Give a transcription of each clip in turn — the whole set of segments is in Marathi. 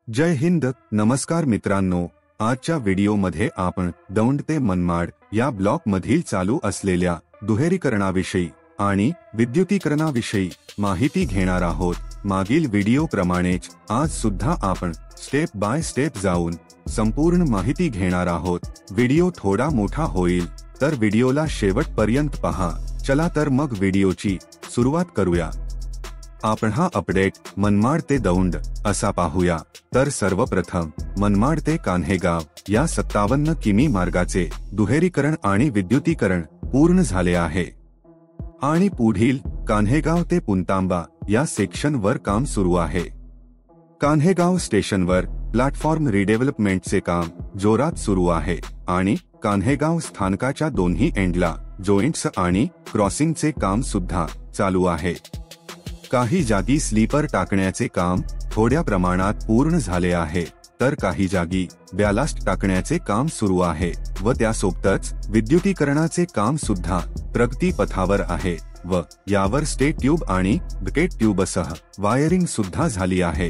जय हिंद, नमस्कार मित्रांनो. आजच्या व्हिडिओमध्ये आपण दौंड ते मनमाड या ब्लॉक मधील चालू असलेल्या दुहेरीकरणाविषयी आणि विद्युतीकरणाविषयी माहिती घेणार आहोत. मागील व्हिडिओप्रमाणेच आज सुद्धा आपण स्टेप बाय स्टेप जाऊन संपूर्ण माहिती घेणार आहोत. व्हिडिओ थोडा मोठा होईल तर व्हिडिओला शेवटपर्यंत पहा. चला तर मग व्हिडिओची सुरुवात करूया. आपण हा अपडेट मनमाड ते दौंड असा पाहूया. तर सर्वप्रथम मनमाड ते कान्हेगाव या 57 किमी मार्गाचे दुहेरीकरण आणि विद्युतीकरण पूर्ण झाले आहे आणि पुढील कान्हेगाव ते पुंतांबा या सेक्शनवर काम सुरू आहे. कान्हेगाव स्टेशनवर प्लॅटफॉर्म रिडेव्हलपमेंटचे काम जोरात सुरू आहे आणि कान्हेगाव स्थानकाच्या दोन्ही एंडला जॉइंट्स आणि क्रॉसिंगचे काम सुद्धा चालू आहे. काही जागी स्लीपर टाकण्याचे काम थोड्या प्रमाणात पूर्ण झाले आहे, तर काही जागी बॅलास्ट टाकण्याचे काम सुरू आहे व त्यासोबतच विद्युतीकरणाचे काम सुद्धा प्रगती पथावर आहे व यावर स्टेट ट्यूब आणि बकेट ट्यूबसह वायरिंग सुद्धा झाली आहे.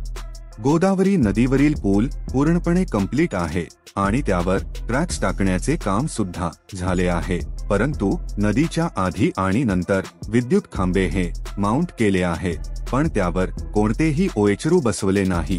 गोदावरी नदीवरील पूल पूर्णपणे कंप्लीट आहे आणि त्यावर ट्रॅक्स टाकण्याचे काम सुद्धा झाले आहे, परंतु नदीच्या आधी आणि नंतर विद्युत खांबे हे माउंट केले आहे, पण त्यावर कोणतेही ओएचरू बसवले नाही.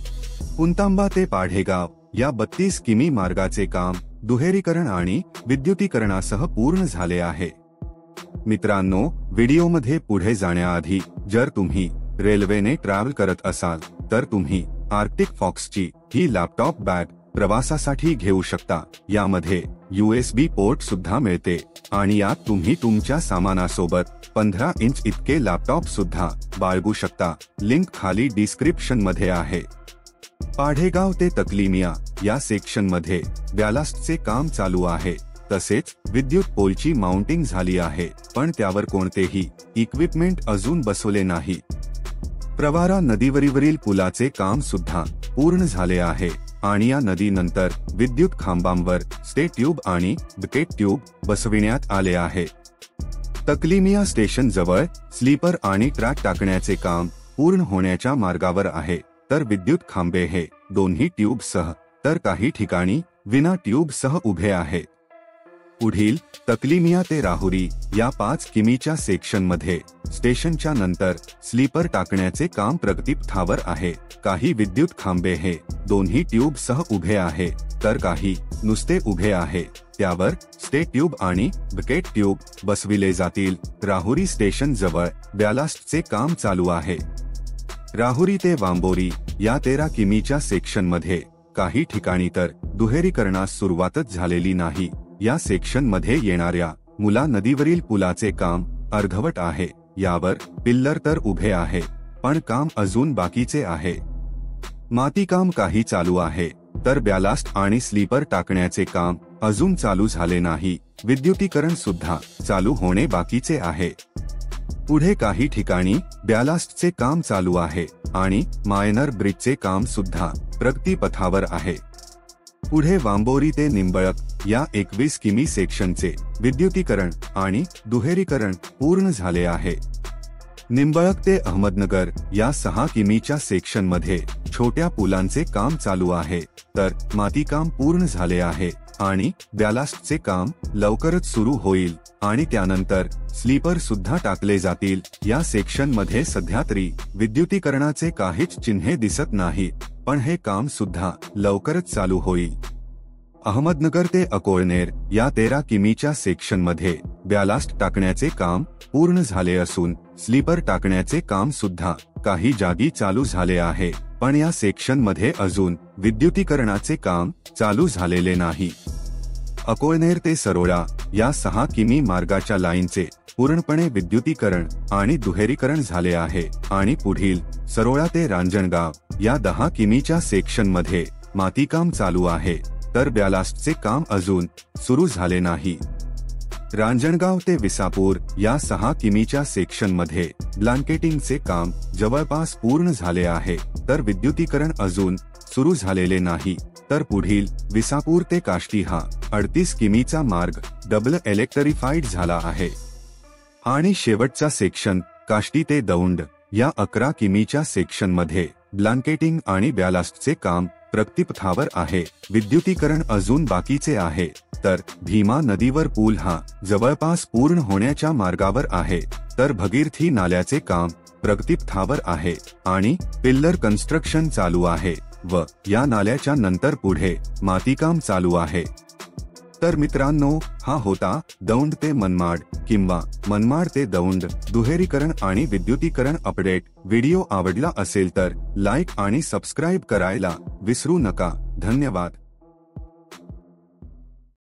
पुंतांबा ते पाढेगाव या 32 किमी मार्गाचे काम दुहेरीकरण आणि विद्युतीकरणासह पूर्ण झाले आहे. मित्रांनो, व्हिडिओमध्ये पुढे जाण्याआधी जर तुम्ही रेल्वेने ट्रॅव्हल करत असाल तर तुम्ही आर्क्टिक फॉक्सची ही लॅपटॉप बॅग प्रवासासाठी घेऊ शकता. यामध्ये USB पोर्ट सुद्धा मिळते आणि यात तुम्ही तुमच्या सामानासोबत 15 इंच इतके लॅपटॉप सुद्धा बाळगू शकता. लिंक खाली डिस्क्रिप्शन मध्ये आहे. पाढेगाव ते तकलिमिया या सेक्शन मध्ये बॅलास्टचे काम चालू आहे. तसेच विद्युत पोलची माउंटिंग झाली आहे, पण त्यावर कोणतेही इक्विपमेंट अजून बसवले नाही. प्रवारा नदीवरील पुलाचे काम सुद्धा पूर्ण झाले आहे आणि या नदीनंतर विद्युत खांबांवर स्टेट ट्यूब आणि बकेट ट्यूब बसविण्यात आले आहे. तकलिमिया स्टेशन जवळ स्लीपर आणि ट्रॅक टाकण्याचे काम पूर्ण होण्याच्या मार्गावर आहे, तर विद्युत खांबे हे दोन्ही ट्यूबसह तर काही ठिकाणी विना ट्यूबसह उभे आहेत. पुढील तकलिमिया ते राहुरी या 5 किमीच्या सेक्शनमध्ये स्टेशनच्या नंतर स्लीपर टाकण्याचे काम प्रगतीपथावर आहे. काही विद्युत खांबे हे दोन्ही ट्यूबसह उभे आहे, तर काही नुसते उभे आहे. त्यावर स्टेट ट्यूब आणि बकेट ट्यूब बसविले जातील. राहुरी स्टेशन जवळ बॅलास्टचे काम चालू आहे. राहुरी ते वांबोरी या 13 किमीच्या सेक्शनमध्ये काही ठिकाणी तर दुहेरीकरणास सुरुवातच झालेली नाही. या सेक्शन मध्ये येणाऱ्या मुला नदीवरील पुलाचे काम अर्धवट आहे. यावर पिल्लर तर उभे आहे, पण काम अजून बाकीचे आहे. मातीकाम काही चालू आहे, तर बॅलास्ट आणि स्लीपर टाकण्याचे काम अजून चालू झाले नाही. विद्युतीकरण सुद्धा चालू होणे बाकीचे आहे. पुढे काही ठिकाणी बॅलास्टचे काम चालू आहे आणि मायनर ब्रिजचे काम सुद्धा प्रगती पथावर आहे. पुढे वांबोरी ते निंबळक या 21 किमी सेक्शनचे विद्युतीकरण आणि दुहेरीकरण पूर्ण झाले आहे. निंबळक ते अहमदनगर या 6 किमीच्या सेक्शनमध्ये छोट्या पुलांचे काम चालू आहे, तर मातीकाम पूर्ण झाले आहे आणि बॅलास्टचे काम लवकरच सुरू होईल आणि त्यानंतर स्लीपर सुद्धा टाकले जातील. या सेक्शनमध्ये सध्या तरी विद्युतीकरणाचे काहीच चिन्हे दिसत नाही, पण हे काम सुद्धा लवकरच चालू होईल. अहमदनगर ते अकोळनेर या 13 किमीच्या सेक्शनमध्ये बॅलास्ट टाकण्याचे काम पूर्ण झाले असून स्लीपर टाकण्याचे काम सुद्धा काही जागी चालू झाले आहे, पण या सेक्शनमध्ये अजून विद्युतीकरणाचे काम चालू झालेले नाही. अकोळनेर ते सरोळा या 6 किमी मार्गाच्या लाईनचे पूर्णपणे विद्युतीकरण आणि दुहेरीकरण झाले आहे आणि पुढील सरोळा ते रांजणगाव या 10 किमीच्या सेक्शनमध्ये मातीकाम चालू आहे, तर बॅलास्टचे काम अजून सुरू झाले नाही. रांजणगाव ते विसापूर या 6 किमीच्या सेक्शनमध्ये ब्लँकेटिंगचे काम जवळपास पूर्ण झाले आहे, तर विद्युतीकरण अजून सुरू झालेले नाही. तर पुढील विसापूर ते काष्टी हा 38 किमीचा मार्ग डबल इलेक्ट्रिफाईड झाला आहे आणि शेवटचा सेक्शन काष्टी ते दौंड या 11 किमीच्या सेक्शनमध्ये ब्लँकेटिंग आणि बॅलास्टचे काम प्रगतीपथावर आहे. विद्युतीकरण अजून बाकीचे आहे, तर भीमा नदीवर पूल हा जवळपास पूर्ण होण्याच्या मार्गावर आहे. तर भगीरथी नाल्याचे काम प्रगतीपथावर आहे आणि पिल्लर कन्स्ट्रक्शन चालू आहे व या नाल्याच्या नंतर पुढे मातीकाम चालू आहे. तर मित्रांनो, हा होता दौंड ते मनमाड किंवा मनमाड ते दौंड दुहेरीकरण आणि विद्युतीकरण अपडेट. व्हिडिओ आवडला असेल तर लाईक आणि सबस्क्राईब करायला विसरू नका. धन्यवाद.